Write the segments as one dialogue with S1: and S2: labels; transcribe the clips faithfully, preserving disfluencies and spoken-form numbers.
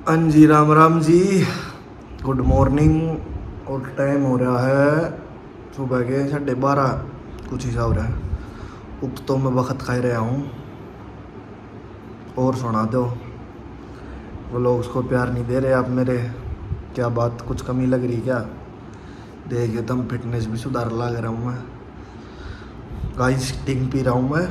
S1: हाँ जी, Ram Ram ji, good morning. और टाइम हो रहा है सुबह के साढ़े बारह कुछ हिसाब हो रहा है। उठ तो मैं वक्त खा रहा हूँ। और सुना दो, वो लोग उसको प्यार नहीं दे रहे आप मेरे। क्या बात, कुछ कमी लग रही क्या? देखिए तुम, फिटनेस भी सुधार लग रहा हूँ मैं। गाइस स्टिंग पी रहा हूँ मैं।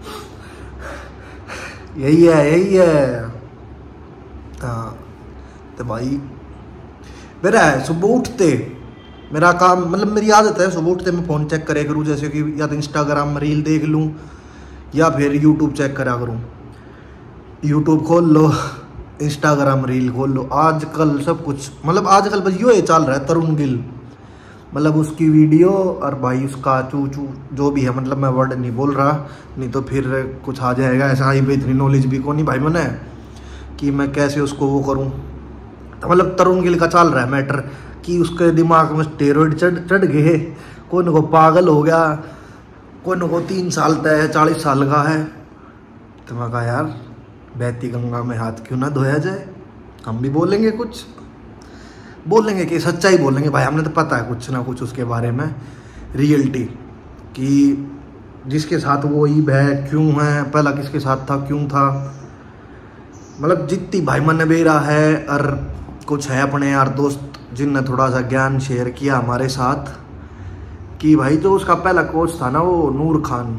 S1: यही है यही है हाँ। तो भाई मेरा है सुबह उठते, मेरा काम मतलब मेरी आदत है सुबह उठते मैं फ़ोन चेक करे करूँ, जैसे कि या तो इंस्टाग्राम में रील देख लूँ या फिर यूट्यूब चेक करा करूँ। यूट्यूब खोल लो, इंस्टाग्राम रील खोल लो। आजकल सब कुछ मतलब आजकल बस यो ये चल रहा है। तरुण गिल मतलब उसकी वीडियो और भाई उसका चू चू जो भी है, मतलब मैं वर्ड नहीं बोल रहा, नहीं तो फिर कुछ आ जाएगा। ऐसा ही भी इतनी नॉलेज भी को नहीं भाई मैंने कि मैं कैसे उसको वो करूं। तो मतलब तरुण गिल का चल रहा है मैटर कि उसके दिमाग में स्टेरॉइड चढ़ चढ़ गए, कोई न को पागल हो गया, कोई न को तीन साल तय है, चालीस साल का है। तो मैं कहा यार बहती गंगा में हाथ क्यों ना धोया जाए। हम भी बोलेंगे, कुछ बोलेंगे कि सच्चाई बोलेंगे भाई। हमने तो पता है कुछ ना कुछ उसके बारे में, रियलिटी कि जिसके साथ वो ईब है क्यों है, पहला किसके साथ था क्यों था। मतलब जितनी भाई मन बेरा है और कुछ है अपने यार दोस्त जिनने थोड़ा सा ज्ञान शेयर किया हमारे साथ कि भाई जो उसका पहला कोच था ना वो नूर खान,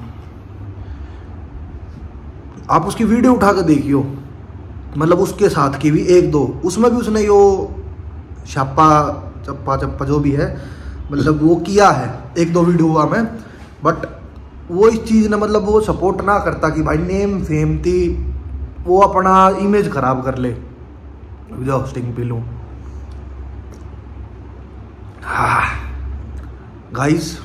S1: आप उसकी वीडियो उठा कर देखियो। मतलब उसके साथ की भी एक दो, उसमें भी उसने यो छापा चप्पा चप्पा जो भी है मतलब वो किया है, एक दो वीडियो हुआ में। बट वो इस चीज़ ने मतलब वो सपोर्ट ना करता कि भाई नेम फेम थी वो अपना इमेज खराब कर ले। जाओ स्टिंग पी लूँ। हाँ गाइस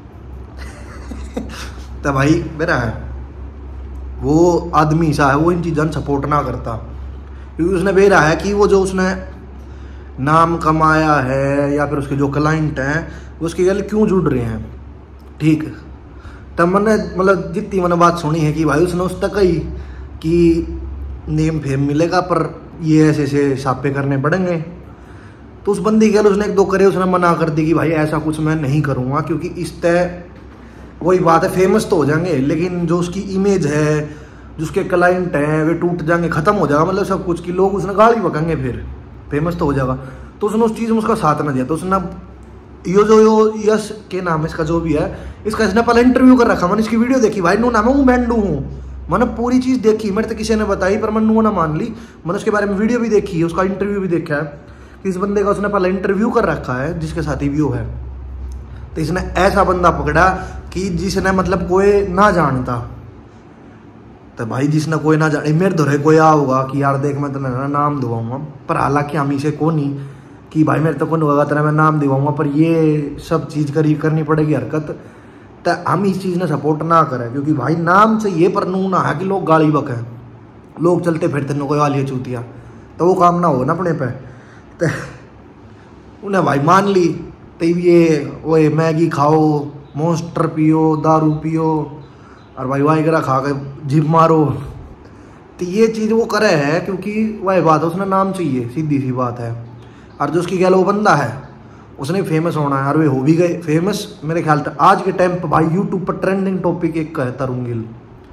S1: तो भाई मेरा है वो आदमी सा है, वो इन चीज़ों सपोर्ट ना करता क्योंकि उसने बेरा है कि वो जो उसने नाम कमाया है या फिर उसके जो क्लाइंट हैं वो उसके गले क्यों जुड़ रहे हैं। ठीक, तब मैंने मतलब जितनी मैंने बात सुनी है कि भाई उसने उस तक कही कि नेम फेम मिलेगा पर ये ऐसे ऐसे छापे करने पड़ेंगे। तो उस बंदी के उसने एक दो करे, उसने मना कर दी कि भाई ऐसा कुछ मैं नहीं करूँगा क्योंकि इस तय वही बात है, फेमस तो हो जाएंगे लेकिन जो उसकी इमेज है, जो उसके क्लाइंट हैं वे टूट जाएंगे, ख़त्म हो जाएगा मतलब सब कुछ की लोग उसने गाली बकेंगे, फिर फेमस तो हो जाएगा। तो उसने उस चीज़ में उसका साथ ना दिया। तो उसने यो जो यो यश के नाम इसका जो भी है, इसका इसने पहले इंटरव्यू कर रखा। मैंने इसकी वीडियो देखी भाई, नू नाम है हूँ बैंडू हूँ, मैंने पूरी चीज़ देखी। मेरे तो किसी ने बताई पर मैं नू ना मान ली। मैंने उसके बारे में वीडियो भी देखी है, उसका इंटरव्यू भी देखा है कि इस बंदे का उसने पहले इंटरव्यू कर रखा है जिसके साथ ही व्यू है। तो इसने ऐसा बंदा पकड़ा कि जिसने मतलब कोई ना जानता। तो भाई जिसने कोई ना जाने, मेरे धोरे कोई आ होगा कि यार देख मैं तेरा नाम दिवाऊंगा, पर हालांकि हम इसे को नहीं कि भाई मेरे तो कौन होगा तेरा मैं नाम दिवाऊंगा, पर ये सब चीज़ करी करनी पड़ेगी हरकत। तो हम इस चीज़ ने सपोर्ट ना करें क्योंकि भाई नाम से ये पर नू ना है कि लोग गाली बकें, लोग चलते फिरते नो कोई वाली चूतिया, तो वो काम ना हो ना अपने पे। तो उन्हें भाई मान ली। तो ये वो मैगी खाओ, मॉन्स्टर पियो, दारू पियो और भाई वाइगरा खा के जिम मारो। तो ये चीज़ वो करे है क्योंकि वही बात है, उसने नाम चाहिए, सीधी सी बात है। और जो उसकी ख्याल वो बंदा है उसने फेमस होना है और वे हो भी गए फेमस। मेरे ख्याल से आज के टाइम पर भाई यूट्यूब पर ट्रेंडिंग टॉपिक एक का है तरुण गिल।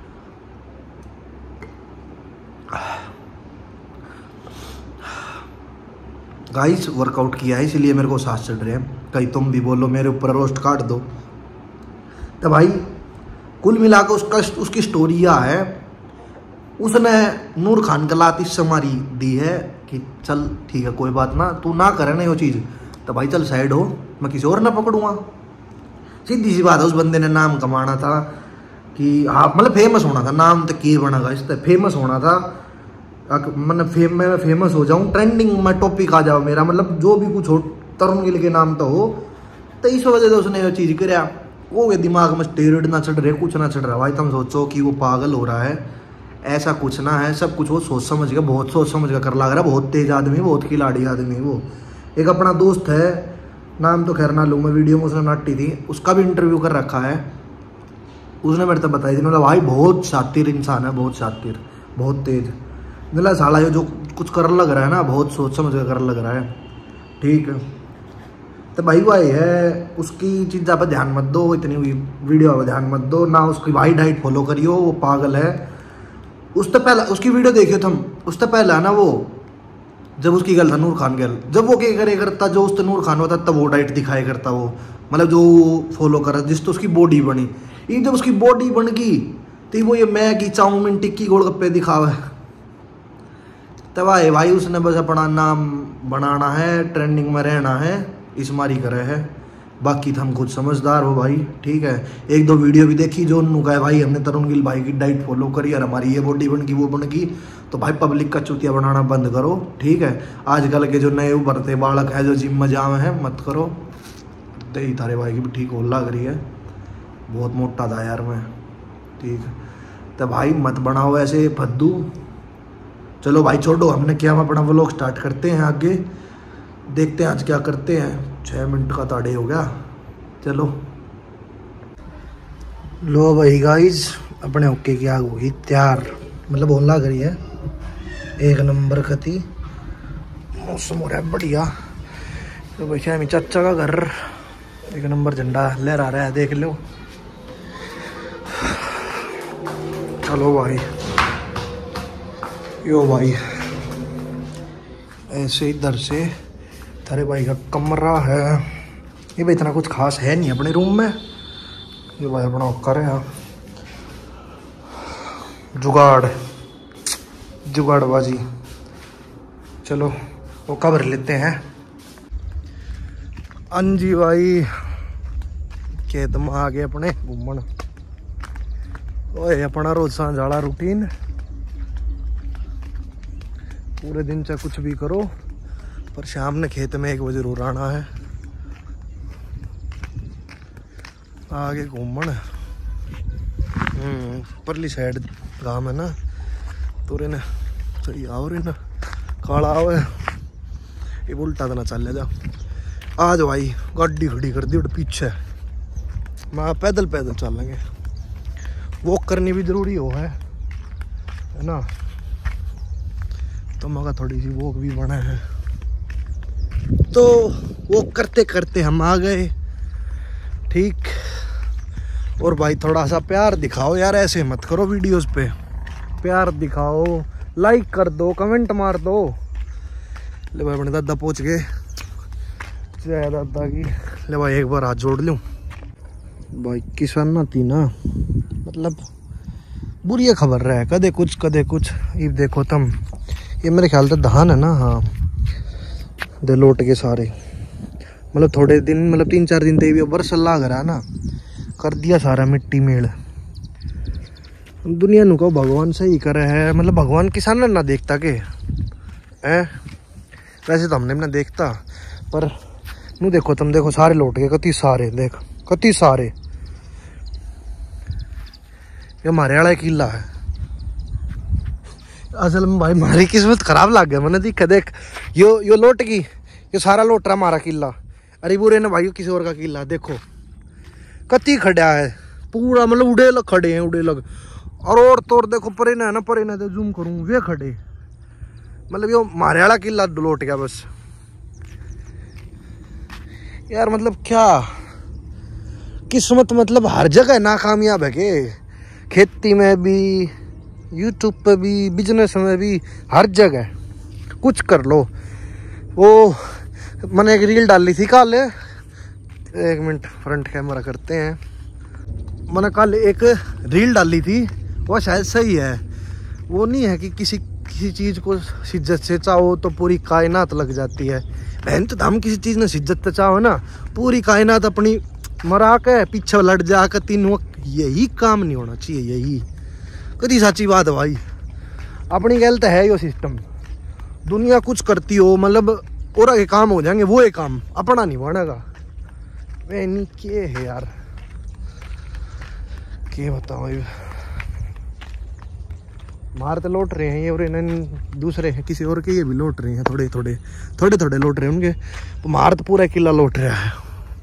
S1: गाइस वर्कआउट किया है इसलिए मेरे को सांस चढ़ रहे हैं, कहीं तुम भी बोलो मेरे ऊपर रोस्ट काट दो। तो भाई कुल मिलाकर उसका उसकी स्टोरी यह है, उसने नूर खान का लात इससे मारी दी है कि चल ठीक है कोई बात ना, तू ना करे ना ये चीज़ तो भाई चल साइड हो, मैं किसी और ना पकड़ूंगा। सीधी सी बात है, उस बंदे ने नाम कमाना था कि हाँ मतलब फेमस होना था। नाम तो के बनेगा, इस तरह फेमस होना था। मतलब फेम मैं फेमस हो जाऊँ, ट्रेंडिंग में टॉपिक आ जाओ मेरा, मतलब जो भी कुछ हो तरुण गिल के नाम तो हो। तो इस वजह से उसने ये चीज़ कराया। वो दिमाग में स्टेरॉइड ना चढ़ रहे, कुछ ना चढ़ रहा भाई। तुम सोचो कि वो पागल हो रहा है, ऐसा कुछ ना है। सब कुछ वो सोच समझ के, बहुत सोच समझ के कर लग रहा है। बहुत तेज आदमी, बहुत खिलाड़ी आदमी। वो एक अपना दोस्त है, नाम तो खैर ना लूँ मैं, वीडियो में उसने नाटी थी, उसका भी इंटरव्यू कर रखा है। उसने मेरे तो बताई थी, मतलब भाई बहुत शातिर इंसान है, बहुत शातिर, बहुत तेज। मतलब साला जो कुछ कर लग रहा है ना, बहुत सोच समझ कर कर लग रहा है। ठीक है तो भाई भाई है उसकी चीज़ा पर ध्यान मत दो, इतनी वीडियो पर ध्यान मत दो ना, उसकी भाई डाइट फॉलो करियो, वो पागल है। उससे पहले उसकी वीडियो देखियो तुम, उससे पहले है ना वो जब उसकी गर्ल था नूर खान गर्ल, जब वो क्या करे करता, जो उस नूर खान होता तब वो डाइट दिखाया करता, वो मतलब जो फॉलो करा जिस तो उसकी बॉडी बनी। ये जब उसकी बॉडी बन गई तो वो ये मैगी चाउमीन टिक्की गोलगप्पे दिखावा है तब आए भाई उसने बस अपना नाम बनाना है, ट्रेंडिंग में रहना है, इस मारी करे है। बाकी तो हम खुद समझदार हो भाई। ठीक है एक दो वीडियो भी देखी जो उन्होंने कहा भाई हमने तरुण गिल भाई की डाइट फॉलो करी और हमारी ये बॉडी बन गई वो बन गई, तो भाई पब्लिक का चुतिया बनाना बंद करो। ठीक है आजकल के जो नए उभरते बालक है जो जिम में जाम है मत करो। तो ही तारे भाई की भी ठीक हो लग रही है, बहुत मोटा था यार मैं। ठीक है तो भाई मत बनाओ ऐसे फद्दू। चलो भाई छोड़ो, हमने क्या हम अपना व्लॉग स्टार्ट करते हैं, आगे देखते हैं आज क्या करते हैं। छः मिनट का ताड़े हो गया। चलो लो भाई गाइज अपने ओके की आग होगी तैयार, मतलब ओला करी है एक नंबर खती, मौसम हो रहा है बढ़िया। तो भैया मैं चाचा का घर एक नंबर झंडा लहरा रहा है देख लो। चलो भाई यो भाई ऐसे इधर से थारे भाई का कमरा है, ये भाई इतना कुछ खास है नहीं अपने रूम में। ये भाई अपना कर है जुगाड़ जुगाड़बाजी। चलो वो कवर लेते हैं। अंजी भाई खेत में आ गए अपने घूमन। ओए अपना रोज सांझ वाला रूटीन, पूरे दिन चाहे कुछ भी करो पर शाम ने खेत में एक बजे जरूर आना है। आगे घूमन हम्म परली साइड गांव है ना, तो रे ना सही आओ रे ना काला आओ ये उल्टा तो ना चल जा। आज भाई गाड़ी खड़ी कर दी और पीछे मैं पैदल पैदल चलेंगे, वॉक करनी भी जरूरी हो है है ना, तो मगर थोड़ी सी वॉक भी बना है। तो वॉक करते करते हम आ गए। ठीक और भाई थोड़ा सा प्यार दिखाओ यार, ऐसे मत करो वीडियोस पे, प्यार दिखाओ, लाइक कर दो, कमेंट मार दो। ले भाई अपने दादा पहुंच गए, जय दादा की। ले भाई एक बार हाथ जोड़ लूं भाई, किसान ना थी ना मतलब बुरी खबर रहा है, कदे कुछ कदे कुछ। ये देखो तुम, ये मेरे ख्याल से धान है ना, हाँ दे लोट के सारे, मतलब थोड़े दिन मतलब तीन चार दिन तक भी बरस लाग रहा है ना, कर दिया सारा मिट्टी मेल। दुनिया नु को भगवान सही करे है, मतलब भगवान किसान ना देखता के है, वैसे तो हमने भी ना देखता, पर नू देखो तुम देखो सारे लौट गए, कति सारे देख कति सारे। ये हमारे वाला किला है असल में भाई, हमारी किस्मत खराब लग गया मैंने देखा। देख यो यो लौट गई, ये सारा लौट रहा हमारा किला। अरे बुरे ना भाई किसी और का किला देखो कति खड़ा है पूरा, मतलब उड़े लग खड़े हैं उड़े लग। और और तो और देखो परे ना है ना, परे ना तो जूम करूँ वे खड़े, मतलब यो हमारे वाला किला लौट गया बस यार। मतलब क्या किस्मत, मतलब हर जगह नाकामयाब है के, खेती में भी, यूट्यूब पे भी, बिजनेस में भी, हर जगह कुछ कर लो। वो मैंने एक रील डाली थी कल, एक मिनट फ्रंट कैमरा करते हैं। मैंने कल एक रील डाली थी, वो शायद सही है। वो नहीं है कि किसी किसी चीज़ को शिद्दत से चाहो तो पूरी कायनात लग जाती है। बहन तो हम किसी चीज़ ने शिद्दत से चाहो ना, पूरी कायनात अपनी मरा के पीछे लड़ जा कर तीन वक्त, यही काम नहीं होना चाहिए। यही कदी सच्ची बात है भाई, अपनी गलत है यो सिस्टम। दुनिया कुछ करती हो मतलब और के काम हो जाएंगे, वो एक काम अपना नहीं बनेगा। वे नहीं के है यार, के बताओ भाई, मार तो लौट रहे हैं ये, और इन्हें दूसरे हैं किसी और के ये भी लौट रहे हैं, थोड़े थोड़े थोड़े थोड़े लौट रहे हैं उनके, तो मार तो पूरा किला लौट रहा है।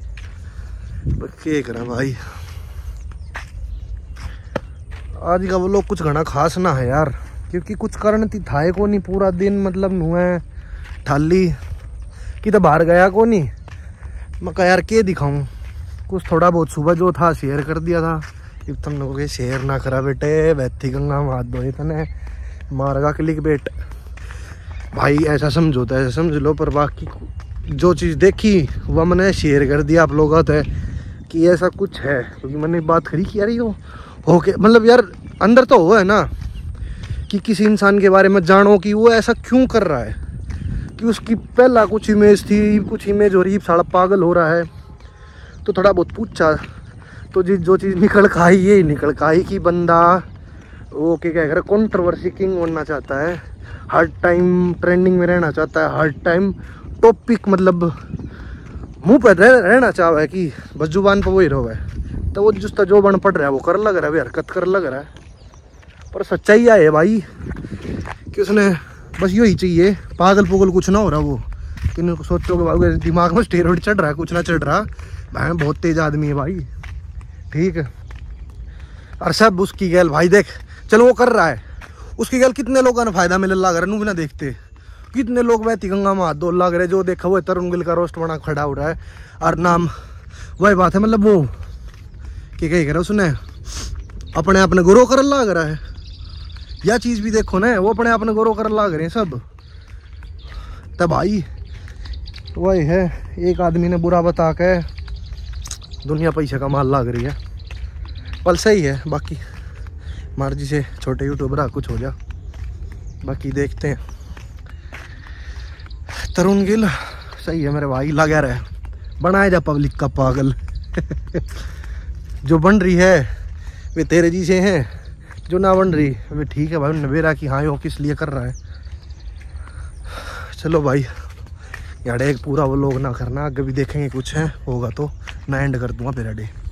S1: क्या करें भाई, आज का वो लोग कुछ घना खास ना है यार, क्योंकि कुछ कारण थी थाए को नहीं पूरा दिन, मतलब नुए ठाली कि तो बाहर गया को नहीं। मैं कहा यार के दिखाऊं, कुछ थोड़ा बहुत सुबह जो था शेयर कर दिया था। अब तुम लोगों के शेयर ना करा बेटे, बैठी गंगा में हाथ धोए तने मारगा क्लिक बेट भाई, ऐसा समझो तो ऐसा समझ लो। पर बाकी जो चीज़ देखी वह मैंने शेयर कर दिया आप लोगों से कि ऐसा कुछ है, क्योंकि मैंने बात करी कि यार ये हो के मतलब यार अंदर तो हुआ है ना कि किसी इंसान के बारे में जानो कि वो ऐसा क्यों कर रहा है, कि उसकी पहला कुछ इमेज थी, कुछ इमेज हो रही, साला पागल हो रहा है। तो थोड़ा बहुत पूछा तो जी जो चीज़ निकल का आई ये निकल का आई कि बंदा वो क्या कह रहा, कंट्रोवर्सी किंग बनना चाहता है, हर टाइम ट्रेंडिंग में रहना चाहता है, हर टाइम टॉपिक मतलब मुंह पर रह, रहना चाह है कि बस जुबान पर वही रहो है। तो वो जिसका जो बन पड़ रहा है वो कर लग रहा है, हरकत कर लग रहा है। पर सच्चाई है भाई कि उसने बस यही चाहिए, पागल पुगल कुछ ना हो रहा वो कि सोचो कि दिमाग में स्टेरॉइड चढ़ रहा है, कुछ ना चढ़ रहा। भाई बहुत तेज आदमी है भाई, ठीक है। और सब उसकी गैल भाई देख, चलो वो कर रहा है, उसकी गैल कितने लोगों ने फायदा मिले लग रहा है, बिना देखते कितने लोग बहती गंगा में हाथ धो लग रहे। जो देखा वो तरुण गिल का रोस्ट बना खड़ा हो रहा है और नाम वही बात है, मतलब वो कि कही करे उसने अपने अपने गुरु कर लग रहा है। यह चीज़ भी देखो ना, वो अपने अपने गुरु कर लग रहे हैं सब। तब भाई वही है, एक आदमी ने बुरा बता के दुनिया पैसे का माल लाग रही है। पल सही है, बाकी मर्जी से छोटे यूट्यूबर कुछ हो जा, बाकी देखते हैं। तरुण गिल सही है मेरे भाई, लगा रहे बनाए जा पब्लिक का पागल जो बन रही है वे तेरे जी से हैं, जो ना बन रही वे ठीक है भाई, नवेरा कि हाँ ये किस लिए कर रहा है। चलो भाई यार एक पूरा वो लोग ना करना, आगे भी देखेंगे कुछ है होगा तो मैं एंड कर दूंगा मेरा डे।